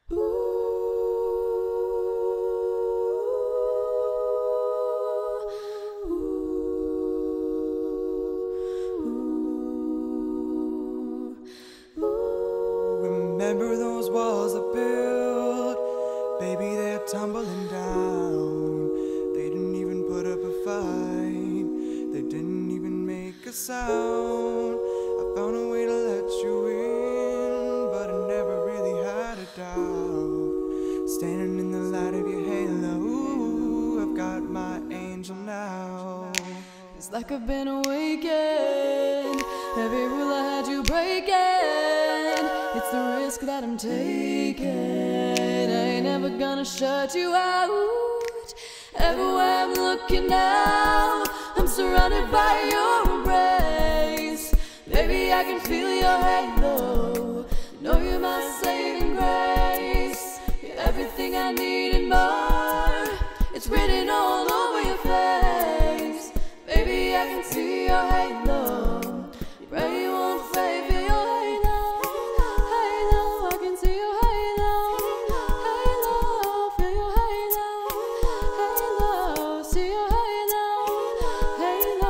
Remember those walls I built? Baby, they're tumbling down. They didn't even put up a fight. They didn't even make a sound. I found a way to let you in, but I never really had a doubt. Standing in the light of your halo, I've got my angel now. It's like I've been awakened. Every rule I had you breaking. It's the risk that I'm taking. I ain't never gonna shut you out. Everywhere I'm looking now, I'm surrounded by your embrace. Baby, I can feel your halo. Know you're my saving grace. You're everything I need and more. It's written all over your face. Baby, I can see your halo. You pray you won't fade for your halo. Halo, I can see your halo. Halo, feel your halo. Halo, see your halo. Halo.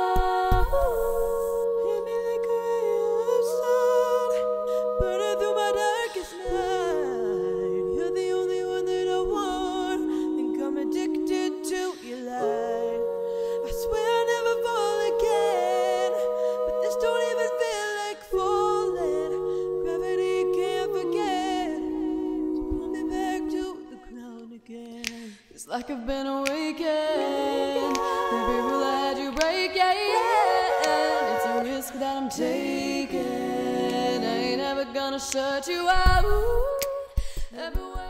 Hit me like a ray of sun, burning through my darkest night. You're the only one that I want. Think I'm addicted to your light. I swear I'll never fall again, but this don't even feel like falling. Gravity can't forget to pull me back to the ground again. It's like I've been awakened. Every rule I had you breaking. It's a risk that I'm taking. I ain't ever gonna shut you out. Everywhere.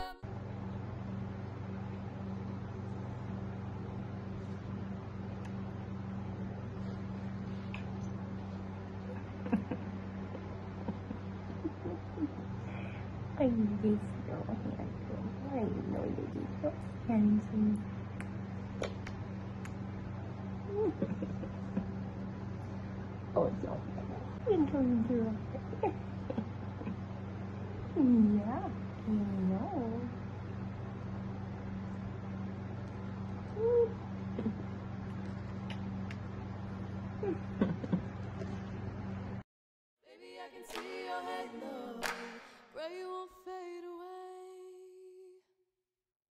Ay, listo. Ay, no, Lelito. Handsome. Oh, so. Yeah, you know.